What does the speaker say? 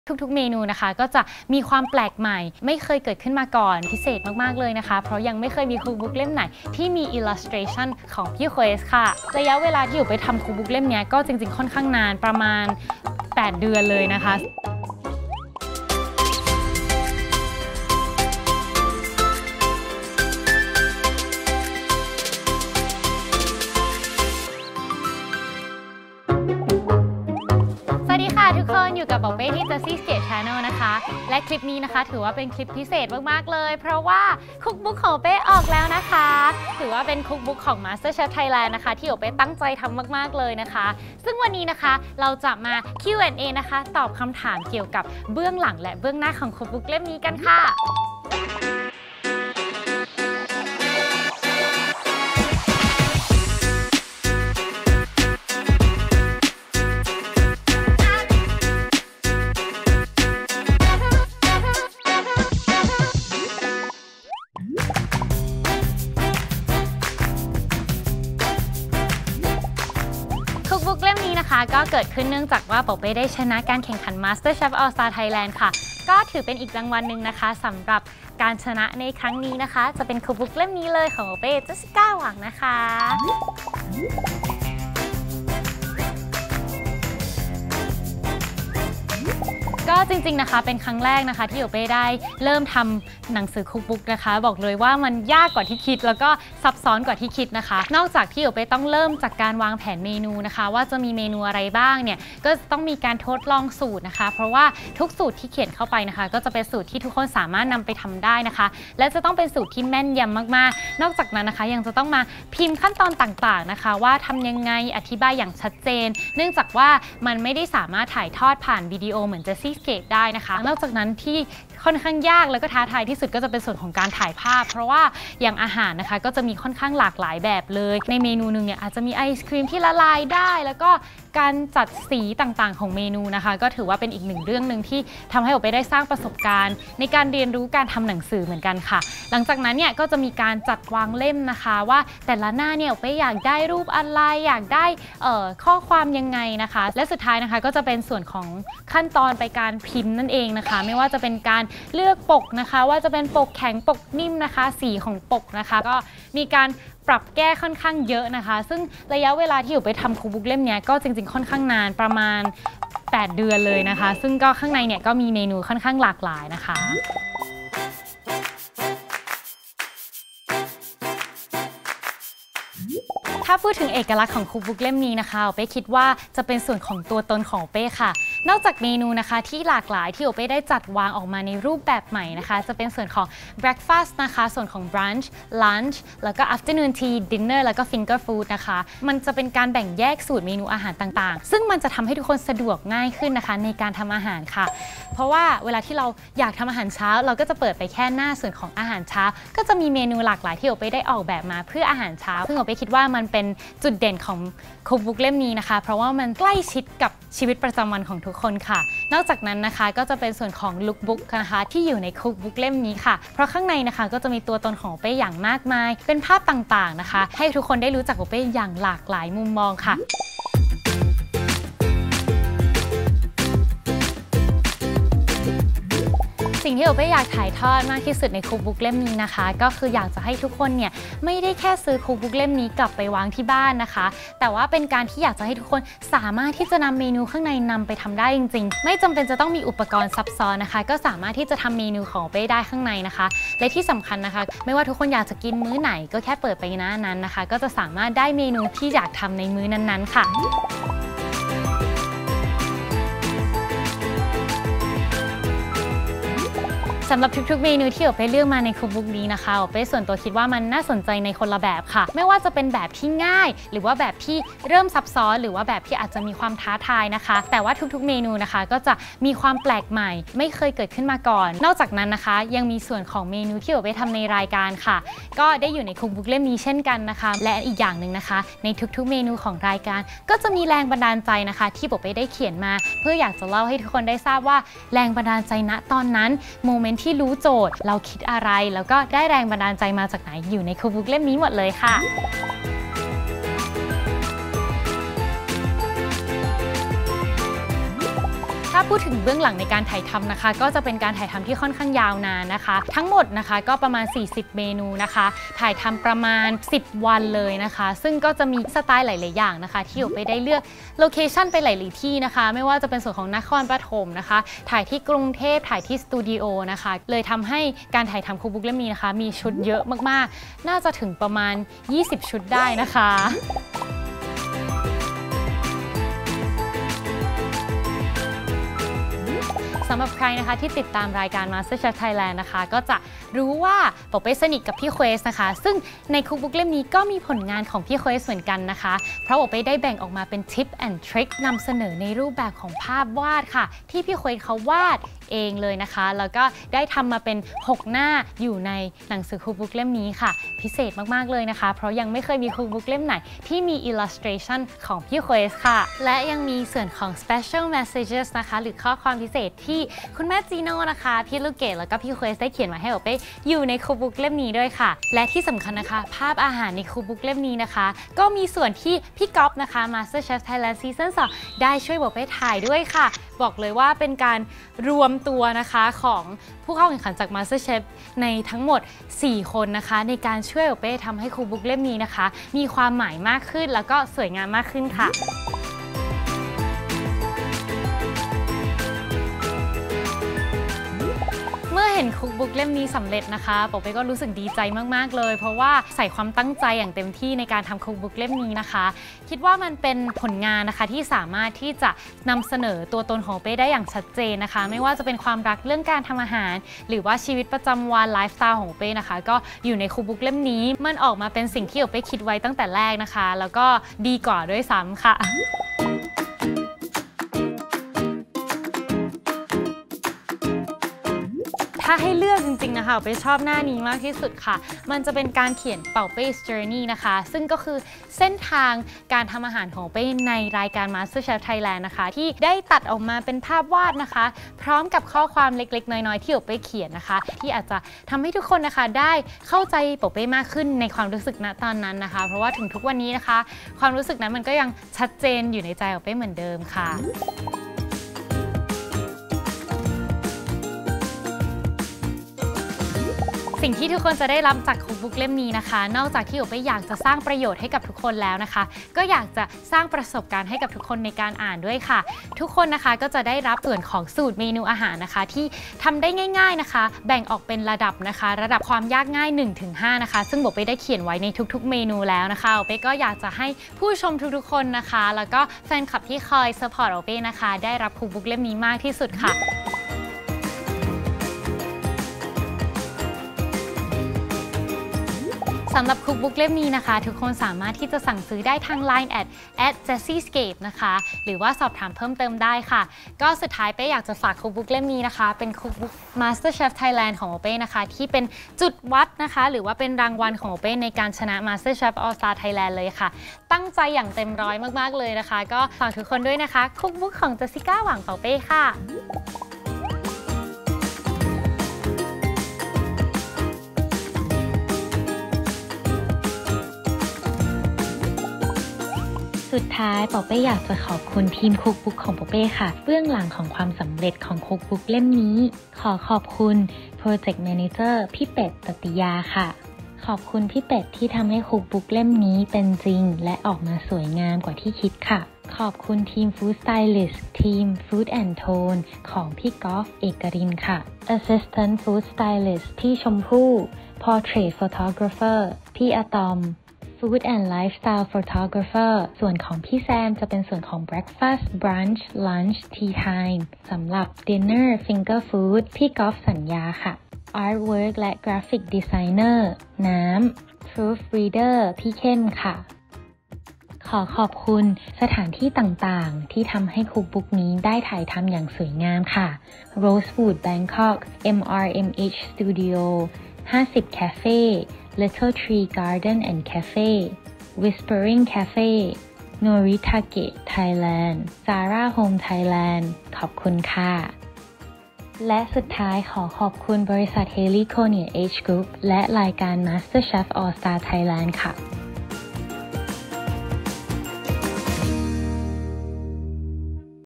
ทุกๆเมนูนะคะก็จะมีความแปลกใหม่ไม่เคยเกิดขึ้นมาก่อนพิเศษมากๆเลยนะคะเพราะยังไม่เคยมีคุกบุ๊กเล่มไหนที่มี illustration ของพี่เควสค่ะระยะเวลาที่อยู่ไปทำคุกบุ๊กเล่มนี้ก็จริงๆค่อนข้างนานประมาณ8 เดือนเลยนะคะทุกคนอยู่กับบอกเป้ที่ Jessie Skate Channel นะคะและคลิปนี้นะคะถือว่าเป็นคลิปพิเศษมากๆเลยเพราะว่าคุกบุ๊กของเป้ออกแล้วนะคะถือว่าเป็นคุกบุ๊กของ MasterChef Thailand นะคะที่เป้ตั้งใจทำมากๆเลยนะคะซึ่งวันนี้นะคะเราจะมา Q&A นะคะตอบคำถามเกี่ยวกับเบื้องหลังและเบื้องหน้าของคุกบุ๊กเล่มนี้กันค่ะคุกบุ๊กเล่มนี้นะคะก็เกิดขึ้นเนื่องจากว่าป๋อเป้ได้ชนะการแข่งขัน MasterChef All Star Thailand ค่ะก็ถือเป็นอีกรางวัลหนึ่งนะคะสำหรับการชนะในครั้งนี้นะคะจะเป็นคุกบุ๊กเล่มนี้เลยของป๋อเป้เจสสิก้าหวังนะคะก็จริงๆนะคะเป็นครั้งแรกนะคะที่โอเป้ได้เริ่มทำหนังสือคุกบุ๊กนะคะบอกเลยว่ามันยากกว่าที่คิดแล้วก็ซับซ้อนกว่าที่คิดนะคะนอกจากที่โอเป้ต้องเริ่มจากการวางแผนเมนูนะคะว่าจะมีเมนูอะไรบ้างเนี่ยก็ต้องมีการทดลองสูตรนะคะเพราะว่าทุกสูตรที่เขียนเข้าไปนะคะก็จะเป็นสูตรที่ทุกคนสามารถนำไปทำได้นะคะและจะต้องเป็นสูตรที่แม่นยำมากๆนอกจากนั้นนะคะยังจะต้องมาพิมพ์ขั้นตอนต่างๆนะคะว่าทำยังไงอธิบายอย่างชัดเจนเนื่องจากว่ามันไม่ได้สามารถถ่ายทอดผ่านวิดีโอเหมือนJessie Skateได้นะคะนอกจากนั้นที่ค่อนข้างยากแล้วก็ท้าทายที่สุดก็จะเป็นส่วนของการถ่ายภาพเพราะว่าอย่างอาหารนะคะก็จะมีค่อนข้างหลากหลายแบบเลยในเมนูหนึ่งเนี่ยอาจจะมีไอศครีมที่ละลายได้แล้วก็การจัดสีต่างๆของเมนูนะคะก็ถือว่าเป็นอีกหนึ่งเรื่องหนึ่งที่ทำให้โอเป้ได้สร้างประสบการณ์ในการเรียนรู้การทำหนังสือเหมือนกันค่ะหลังจากนั้นเนี่ยก็จะมีการจัดวางเล่มนะคะว่าแต่ละหน้าเนี่ยโอเป้อยากได้รูปอะไรอยากได้ข้อความยังไงนะคะและสุดท้ายนะคะก็จะเป็นส่วนของขั้นตอนไปการพิมพ์นั่นเองนะคะไม่ว่าจะเป็นการเลือกปกนะคะว่าจะเป็นปกแข็งปกนิ่มนะคะสีของปกนะคะก็มีการปรับแก้ค่อนข้างเยอะนะคะซึ่งระยะเวลาที่อยู่ไปทำคุกบุ๊กเล่มนี้ก็จริงๆค่อนข้างนานประมาณ8 เดือนเลยนะคะซึ่งก็ข้างในเนี่ยก็มีเมนูค่อนข้างหลากหลายนะคะถ้าพูดถึงเอกลักษณ์ของคุกบุ๊กเล่มนี้นะคะโอเป้คิดว่าจะเป็นส่วนของตัวตนของโอเป้ค่ะนอกจากเมนูนะคะที่หลากหลายที่โอเป้ได้จัดวางออกมาในรูปแบบใหม่นะคะจะเป็นส่วนของ breakfast นะคะส่วนของ brunch lunch แล้วก็ afternoon tea dinner แล้วก็ finger food นะคะมันจะเป็นการแบ่งแยกสูตรเมนูอาหารต่างๆซึ่งมันจะทำให้ทุกคนสะดวกง่ายขึ้นนะคะในการทำอาหารค่ะเพราะว่าเวลาที่เราอยากทำอาหารเช้าเราก็จะเปิดไปแค่หน้าส่วนของอาหารเช้าก็จะมีเมนูหลากหลายที่โอเป้ได้ออกแบบมาเพื่ออาหารเช้าซึ่งโอเป้คิดว่ามันเป็นจุดเด่นของคุกบุ๊กเล่มนี้นะคะเพราะว่ามันใกล้ชิดกับชีวิตประจำวันของทุกคนค่ะนอกจากนั้นนะคะก็จะเป็นส่วนของลุคบุ๊กนะคะที่อยู่ในคุกบุ๊กเล่มนี้ค่ะเพราะข้างในนะคะก็จะมีตัวตนของโอเป้อย่างมากมายเป็นภาพต่างๆนะคะให้ทุกคนได้รู้จักโอเป้อย่างหลากหลายมุมมองค่ะสิ่งที่โอเป้อยากถ่ายทอดมากที่สุดในคุกบุ๊กเล่มนี้นะคะก็คืออยากจะให้ทุกคนเนี่ยไม่ได้แค่ซื้อคุกบุ๊กเล่มนี้กลับไปวางที่บ้านนะคะแต่ว่าเป็นการที่อยากจะให้ทุกคนสามารถที่จะนำเมนูข้างในนำไปทำได้จริงๆไม่จำเป็นจะต้องมีอุปกรณ์ซับซ้อนนะคะก็สามารถที่จะทำเมนูของโอเป้ได้ข้างในนะคะและที่สำคัญนะคะไม่ว่าทุกคนอยากจะกินมื้อไหนก็แค่เปิดไปหน้านั้นนะคะก็จะสามารถได้เมนูที่อยากทำในมื้อนั้นๆค่ะสำหรับทุกๆเมนูที่โอเป้เลือกมาในคุกบุ๊กนี้นะคะโอเป้ส่วนตัวคิดว่ามันน่าสนใจในคนละแบบค่ะไม่ว่าจะเป็นแบบที่ง่ายหรือว่าแบบที่เริ่มซับซ้อนหรือว่าแบบที่อาจจะมีความท้าทายนะคะแต่ว่าทุกๆเมนูนะคะก็จะมีความแปลกใหม่ไม่เคยเกิดขึ้นมาก่อนนอกจากนั้นนะคะยังมีส่วนของเมนูที่โอเป้ทำในรายการค่ะก็ได้อยู่ในคุกบุ๊กเล่มนี้เช่นกันนะคะและอีกอย่างหนึ่งนะคะในทุกๆเมนูของรายการก็จะมีแรงบันดาลใจนะคะที่โอเป้ได้เขียนมาเพื่ออยากจะเล่าให้ทุกคนได้ทราบว่าแรงบันดาลใจณตอนนั้นโมเมนต์ที่รู้โจทย์เราคิดอะไรแล้วก็ได้แรงบันดาลใจมาจากไหนอยู่ในคุกบุ๊กเล่มนี้หมดเลยค่ะ ถ้าพูดถึงเบื้องหลังในการถ่ายทำนะคะก็จะเป็นการถ่ายทำที่ค่อนข้างยาวนานนะคะทั้งหมดนะคะก็ประมาณ40เมนูนะคะถ่ายทำประมาณ10วันเลยนะคะซึ่งก็จะมีสไตล์หลายๆอย่างนะคะที่อยู่ไปได้เลือกโลเคชั่นไปหลายๆที่นะคะไม่ว่าจะเป็นส่วนของนครปฐมนะคะถ่ายที่กรุงเทพถ่ายที่สตูดิโอนะคะเลยทำให้การถ่ายทำคุกบุ๊กเล่มนี้นะคะมีชุดเยอะมากๆน่าจะถึงประมาณ20ชุดได้นะคะสำหรับใครนะคะที่ติดตามรายการ MasterChef Thailand นะคะก็จะรู้ว่าปอเป้สนิทกับพี่เควสนะคะซึ่งในคุกบุ๊กเล่มนี้ก็มีผลงานของพี่เควสเหมือนกันนะคะเพราะปอเป้ได้แบ่งออกมาเป็นทิปแอนด์ทริคนำเสนอในรูปแบบของภาพวาดค่ะที่พี่เควสเขาวาดเองเลยนะคะแล้วก็ได้ทำมาเป็น6หน้าอยู่ในหนังสือคุกบุ๊กเล่มนี้ค่ะพิเศษมากๆเลยนะคะเพราะยังไม่เคยมีคุกบุ๊กเล่มไหนที่มี illustration ของพี่เควสค่ะและยังมีส่วนของ special messages นะคะหรือข้อความพิเศษที่คุณแม่จีโน่นะคะพี่ลูกเกดแล้วก็พี่เควสได้เขียนมาให้ปอเป้อยู่ในคุกบุ๊กเล่มนี้ด้วยค่ะและที่สำคัญนะคะภาพอาหารในคุกบุ๊กเล่มนี้นะคะก็มีส่วนที่พี่ก๊อฟนะคะ MasterChef Thailand Season 2ได้ช่วยปอเป้ถ่ายด้วยค่ะบอกเลยว่าเป็นการรวมตัวนะคะของผู้เข้าแข่งขันจาก MasterChef ในทั้งหมด4คนนะคะในการช่วยปอเป้ทำให้คุกบุ๊กเล่มนี้นะคะมีความหมายมากขึ้นแล้วก็สวยงามมากขึ้นค่ะเมื่อเห็นคุกบุ๊กเล่มนี้สำเร็จนะคะปอเป้ก็รู้สึกดีใจมากๆเลยเพราะว่าใส่ความตั้งใจอย่างเต็มที่ในการทำคุกบุ๊กเล่มนี้นะคะคิดว่ามันเป็นผลงานนะคะที่สามารถที่จะนำเสนอตัวตนของเป้ได้อย่างชัดเจนนะคะไม่ว่าจะเป็นความรักเรื่องการทำอาหารหรือว่าชีวิตประจำวันไลฟ์สไตล์ของเป้นะคะก็อยู่ในคุกบุ๊กเล่มนี้มันออกมาเป็นสิ่งที่ปอเป้คิดไว้ตั้งแต่แรกนะคะแล้วก็ดีกว่าด้วยซ้ำค่ะถ้าให้เลือกจริงๆนะคะเป้ชอบหน้านี้มากที่สุดค่ะมันจะเป็นการเขียนเป่าเป้ Journey นะคะซึ่งก็คือเส้นทางการทำอาหารของเป้ในรายการ MasterChef Thailand นะคะที่ได้ตัดออกมาเป็นภาพวาดนะคะพร้อมกับข้อความเล็กๆน้อยๆที่เป้เขียนนะคะที่อาจจะทำให้ทุกคนนะคะได้เข้าใจเป้มากขึ้นในความรู้สึกณตอนนั้นนะคะเพราะว่าถึงทุกวันนี้นะคะความรู้สึกนั้นมันก็ยังชัดเจนอยู่ในใจเป้เหมือนเดิมค่ะสิ่งที่ทุกคนจะได้รับจากคุกบุ๊กเล่มนี้นะคะนอกจากที่เป้อยากจะสร้างประโยชน์ให้กับทุกคนแล้วนะคะก็อยากจะสร้างประสบการณ์ให้กับทุกคนในการอ่านด้วยค่ะทุกคนนะคะก็จะได้รับส่วนของสูตรเมนูอาหารนะคะที่ทำได้ง่ายๆนะคะแบ่งออกเป็นระดับนะคะระดับความยากง่าย 1-5 นะคะซึ่งเป้ได้เขียนไว้ในทุกๆเมนูแล้วนะคะเป้ก็อยากจะให้ผู้ชมทุกๆคนนะคะแล้วก็แฟนคลับที่คอยซัพพอร์ตเป้นะคะได้รับคุกบุ๊กเล่มนี้มากที่สุดค่ะสำหรับคุกบุ๊กเล่มนี้นะคะทุกคนสามารถที่จะสั่งซื้อได้ทาง Line @jessyscape นะคะหรือว่าสอบถามเพิ่มเติมได้ค่ะก็สุดท้ายเป้อยากจะฝากคุกบุ๊กเล่มนี้นะคะเป็นคุกบุ๊ก MasterChef Thailand ของเป้นะคะที่เป็นจุดวัดนะคะหรือว่าเป็นรางวัลของเป้ในการชนะ MasterChef All Star Thailand เลยค่ะตั้งใจอย่างเต็มร้อยมากๆเลยนะคะก็ฝากทุกคนด้วยนะคะคุกบุ๊กของเจสสิก้าหวังเป่าเป้ค่ะสุดท้ายปอเป้อยากจะขอบคุณทีมคุกบุ๊กของปอเป้ค่ะเบื้องหลังของความสำเร็จของคุกบุ๊กเล่มนี้ขอขอบคุณ Project Manager พี่เป็ด ตติยาค่ะขอบคุณพี่เป็ดที่ทำให้คุกบุ๊กเล่มนี้เป็นจริงและออกมาสวยงามกว่าที่คิดค่ะขอบคุณทีม Food Stylist ทีม Food and Tone ของพี่กอล์ฟเอกรินค่ะ Assistant Food Stylist พี่ชมพู่ Portrait Photographer พี่อะตอมFood and Lifestyle Photographer ส่วนของพี่แซมจะเป็นส่วนของ Breakfast Brunch Lunch Tea Time สำหรับ Dinner Finger Food พี่กอล์ฟสัญญาค่ะ Artwork และ Graphic Designer น้ำ Proofreader พี่เข้มค่ะขอขอบคุณสถานที่ต่างๆที่ทำให้คุกบุ๊กนี้ได้ถ่ายทำอย่างสวยงามค่ะ Rosewood Bangkok MRMH Studio 50 Cafe Little Tree Garden and Cafe Whispering Cafe Noritake Thailand Zara Home Thailand ขอบคุณค่ะและสุดท้ายขอขอบคุณบริษัท Haley Konya Age Group และรายการ MasterChef All Star Thailand ค่ะ